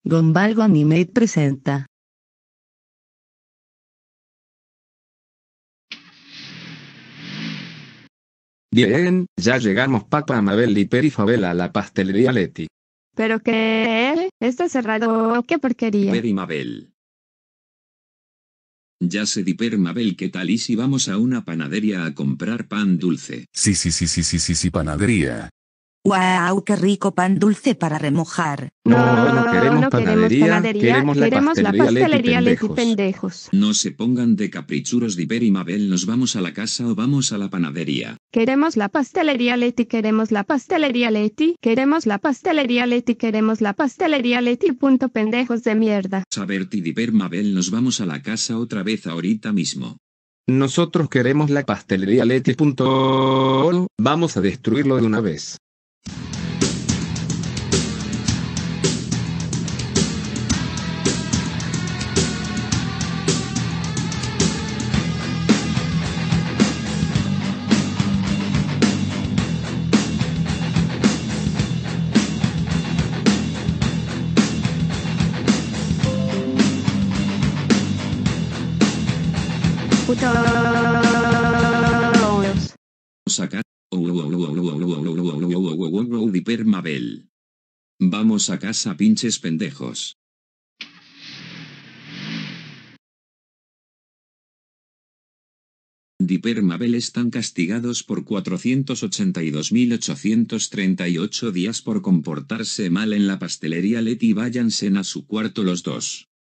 Gonbalgo Animate presenta. Bien, ya llegamos Papa, Mabel y Perifabel a la pastelería Leti. ¿Pero qué? ¿Está cerrado? ¡Qué porquería! Diper y Mabel. Ya sé, Diper Mabel, ¿qué tal? ¿Y si vamos a una panadería a comprar pan dulce? Sí, panadería. ¡Guau! ¡Qué rico pan dulce para remojar! No queremos panadería, queremos la pastelería Leti, Leti, pendejos. No se pongan de caprichuros, Diper y Mabel, ¿nos vamos a la casa o vamos a la panadería? Queremos la pastelería Leti, queremos la pastelería Leti, queremos la pastelería Leti, queremos la pastelería Leti, punto pendejos de mierda. A ver, Diper Mabel, nos vamos a la casa otra vez ahorita mismo. Nosotros queremos la pastelería Leti. Vamos a destruirlo de una vez. Putos. Sacar. Diper Mabel. Vamos a casa, pinches pendejos. Diper Mabel están castigados por 482.838 días por comportarse mal en la pastelería Leti. Váyanse a su cuarto los dos.